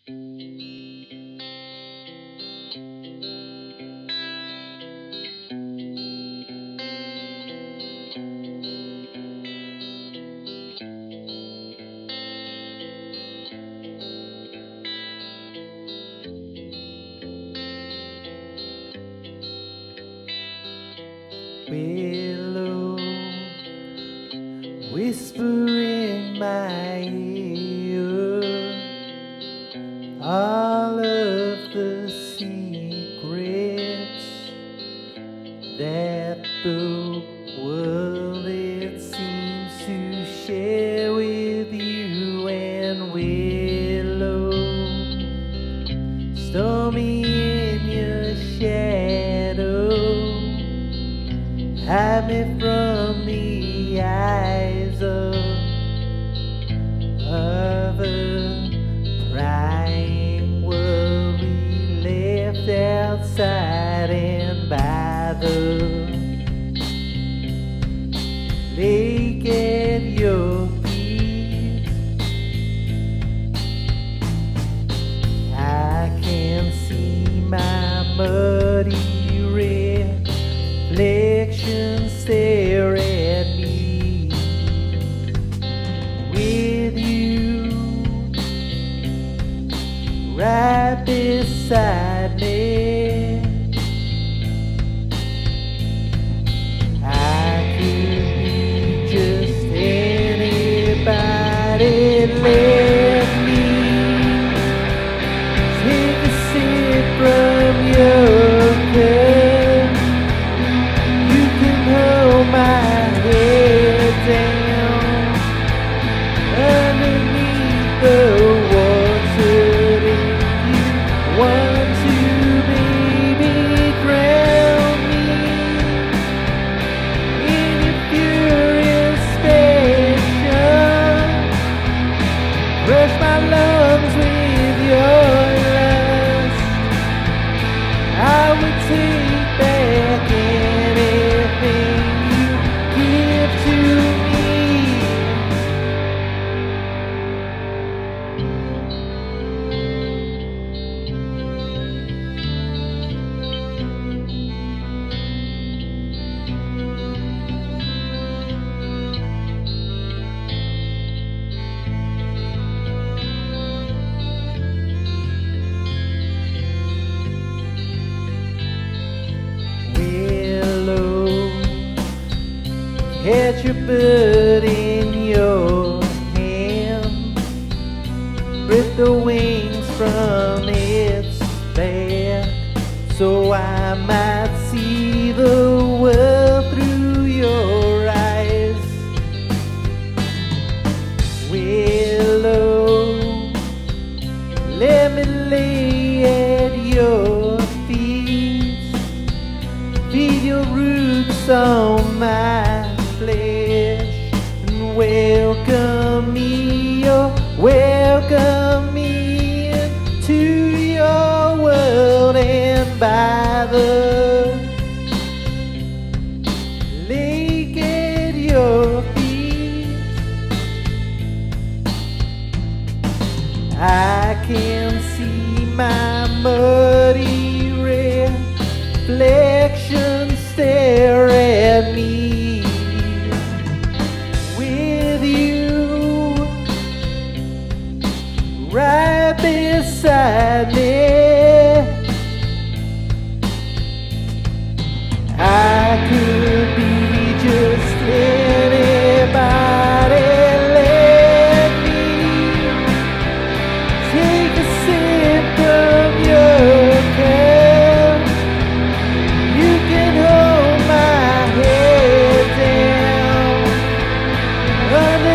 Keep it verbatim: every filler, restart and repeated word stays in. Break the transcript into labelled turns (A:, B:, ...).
A: Willow, whisper in my ear all of the secrets that the world it seems to share with you. And Willow, stormy in your shadow, hide me from the eyes of of a prying world we left outside. And by the lake at your feet, I can see my muddy reflection stare at me. With you right beside me, I could be just anybody. Let me take a sip from your cup. My head down underneath the water. If you want to, baby, drown me in your furious passion. Crush my lungs with your lust. I would take back anything give to me. Willow, catch your bird in your hand, rip the wings from its back, so I might see the world through your eyes. Willow, let me lay at your feet, feed your roots on my flesh, and welcome me, oh, welcome me into your world. And by the lake at your feet, I can see my muddy reflection stare at me. With you right beside me, I could be just anybody. Let me take a sip from your cup. You can hold my head down